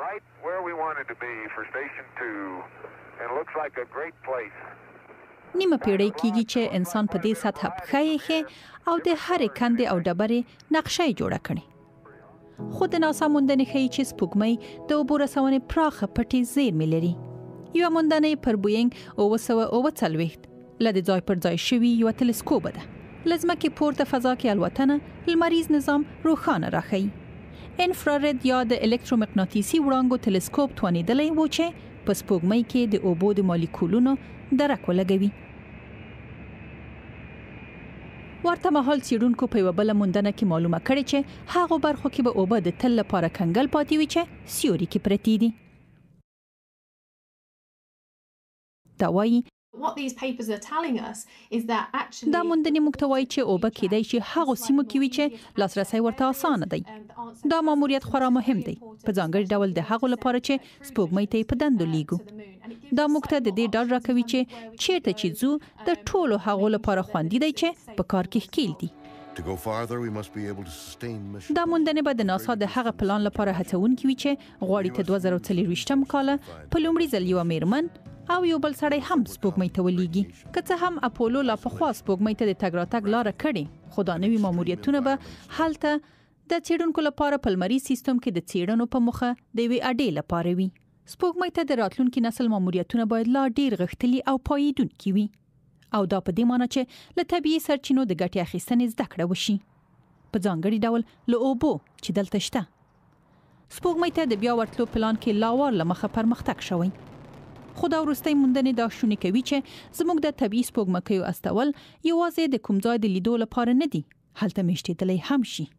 right where we wanted to be for Station 2 and looks like a great place. نیمه پیړۍ کېږي چې انسان په دې سطح پښه ایښې او د هرې کندې او ډبرې نقشه یې جوړه کړې. خو د ناسا موندنې ښیي چې سپوږمۍ د اوبو رسونې پراخه پټې زیرمې لري. یوه موندنه پر بوینګ 949 له د ځای پر ځای شوي یوه تلسکوپ ده. له ځمکې پورته فضا کې الوتنه لمریز نظام روښانه راښیي. انفرارد یا د الکترومقناطیسي وړانګو تلسکوپ توانېدلی و چې په سپوږمۍ کې د اوبو د مالیکولونو درک ولګوي. ورته مهال څېړونکو په یوه بله موندنه کې معلومه کړې چې هغو برخو کې به اوبه د تل لپاره کنګل پاتې وي چې سیوري کې پرتې دي. دا وایي What these papers are telling us is that actually دا موندنې موږ ته وایي چې اوبه کېدای شي هغو سیمو کې وي چې لاسرسی ورته اسانه دی. دا ماموریت خورا مهم دی په ځانګړي ډول د هغو لپاره چې سپوږمۍ ته په دندو لیږو. دا موږ ته د دې ډاډ راکوي چې چیرته چې ځو د ټولو هغو لپاره خوندي دی چې په کار کې ښکیل دي. دا موندنې به د ناسا د هغه پلان لپاره هڅونکې وي چې غواړي ته 2024 کال په لومړي ځل یوه میرمن او یو بل سړی هم سپوږمۍ ته ولېږي. که څه هم اپولو لا پخوا سپوږمۍ ته د تګ راتګ لاره کړې، خو دا نوي ماموریتونه به هلته د څېړونکو لپاره په لمریز سیستم کې د څېړنو په موخه د یوې اډې لپاره وي. سپوږمۍ ته د راتلونکي نسل ماموریتونه باید لا ډېر غښتلي او پایېدونکي وي، او دا په دې معنی چې له طبیعي سرچینو د ګټې اخیستنې زده کړه وشي، په ځانګړي ډول له اوبو چې دلته شته. سپوږمۍ ته د بیا ورتلو پلان کې لا وار له مخه پرمختګ شوی. خو دا وروستۍ موندنې دا شونې کوي چې زموږ د طبیعي سپوږمکیو استول یوازې د کوم ځای د لیدو لپاره نه دي، هلته میشتېدلی هم شي.